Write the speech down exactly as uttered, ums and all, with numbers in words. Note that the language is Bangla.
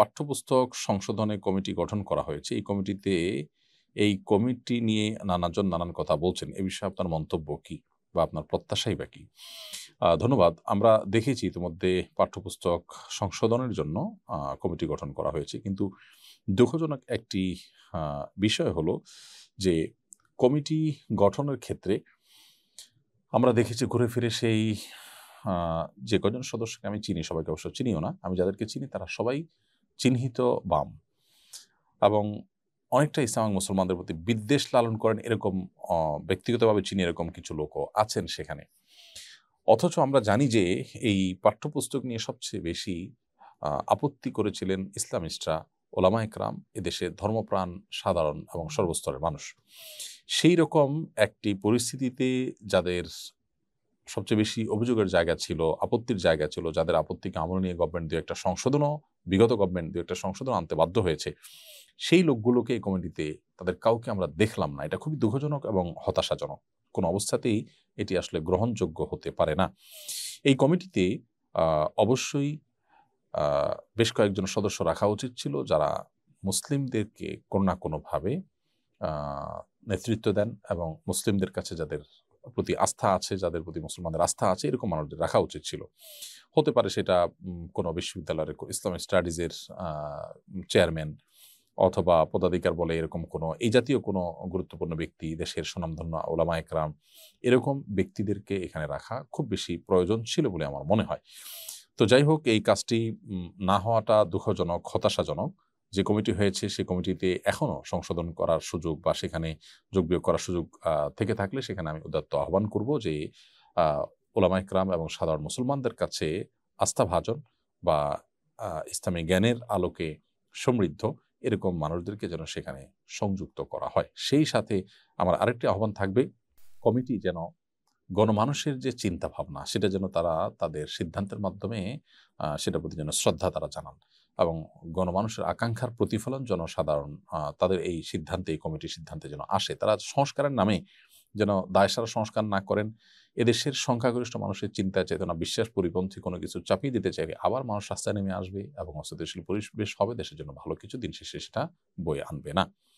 পাঠ্যপুস্তক সংশোধনে কমিটি গঠন করা হয়েছে। এই কমিটিতে এই কমিটি নিয়ে নানাজন নানান কথা বলছেন। এ বিষয়ে আপনার মন্তব্য কি? বা আপনার প্রত্যাশাই বা কি? আ ধন্যবাদ। আমরা দেখেছি ইতিমধ্যে পাঠ্যপুস্তক সংশোধনের জন্য আ কমিটি গঠন করা হয়েছে। কিন্তু দুঃখজনক একটি আ বিষয় হলো যে কমিটি গঠনের ক্ষেত্রে আমরা দেখেছি ঘুরে ফিরে সেই আ যে কয়জন সদস্যকে আমি চিনি, সবাইকে অবশ্য চিনিও না। আমি যাদেরকে চিনি তারা সবাই চিহ্নিত বাম এবং অনেকটা ইসলাম এবং মুসলমানদের প্রতি বিদ্বেষ লালন করেন এরকম অ ব্যক্তিগতভাবে চিনি এরকম কিছু লোকও আছেন সেখানে। অথচ আমরা জানি যে এই পাঠ্যপুস্তক নিয়ে সবচেয়ে বেশি আ আপত্তি করেছিলেন ইসলামিস্টরা, ওলামা একরাম, এদেশের ধর্মপ্রাণ সাধারণ এবং সর্বস্তরের মানুষ। সেইরকম একটি পরিস্থিতিতে যাদের সবচেয়ে বেশি অভিযোগের জায়গা ছিল, আপত্তির জায়গা ছিল, যাদের আপত্তিকে আমলে নিয়ে গভর্নমেন্ট দুই একটা সংশোধনও বিগত গভর্নমেন্ট দুই একটা সংশোধন আনতে বাধ্য হয়েছে। সেই লোকগুলোকে এই কমিটিতে তাদের কাউকে আমরা দেখলাম না। এটা খুবই দুঃখজনক এবং হতাশাজনক। কোনো অবস্থাতেই এটি আসলে গ্রহণযোগ্য হতে পারে না। এই কমিটিতে আ অবশ্যই আ বেশ কয়েকজন সদস্য রাখা উচিত ছিল যারা মুসলিমদেরকে কোনো না কোনোভাবে আ নেতৃত্ব দেন এবং মুসলিমদের কাছে যাদের প্রতি আস্থা আছে, যাদের প্রতি মুসলমানদের আস্থা আছে, এরকম মানুষদের রাখা উচিত ছিল। হতে পারে সেটা উম কোনো বিশ্ববিদ্যালয়ের ইসলামিক স্টাডিজের আ চেয়ারম্যান অথবা পদাধিকার বলে এরকম কোনো এই জাতীয় কোনো গুরুত্বপূর্ণ ব্যক্তি, দেশের স্বনামধন্য ওলামা একরাম, এরকম ব্যক্তিদেরকে এখানে রাখা খুব বেশি প্রয়োজন ছিল বলে আমার মনে হয়। তো যাই হোক, এই কাজটি উম না হওয়াটা দুঃখজনক, হতাশাজনক। যে কমিটি হয়েছে সে কমিটিতে এখনো সংশোধন করার সুযোগ বা সেখানে যোগ বিয়োগ করার সুযোগ আ থেকে থাকলে সেখানে আমি উদাত্ত আহ্বান করব যে আ ওলামা একরাম এবং সাধারণ মুসলমানদের কাছে আস্থাভাজন বা আ ইসলামী জ্ঞানের আলোকে সমৃদ্ধ এরকম মানুষদেরকে যেন সেখানে সংযুক্ত করা হয়। সেই সাথে আমার আরেকটি আহ্বান থাকবে, কমিটি যেন গণমানুষের যে চিন্তাভাবনা সেটা যেন তারা তাদের সিদ্ধান্তের মাধ্যমে আ সেটার প্রতি যেন শ্রদ্ধা তারা জানান এবং গণমানুষের আকাঙ্ক্ষার প্রতিফলন জনসাধারণ আ তাদের এই সিদ্ধান্তে, এই কমিটির সিদ্ধান্তে যেন আসে। তারা সংস্কারের নামে যেন দায়সারা সংস্কার না করেন। এদেশের সংখ্যাগরিষ্ঠ মানুষের চিন্তা চেতনা, বিশ্বাস পরিপন্থী কোনো কিছু চাপিয়ে দিতে চাইলে আবার মানুষ রাস্তায় নেমে আসবে এবং অস্থিতিশীল পরিবেশ হবে। দেশের জন্য ভালো কিছু দিন শেষে সেটা বয়ে আনবে না।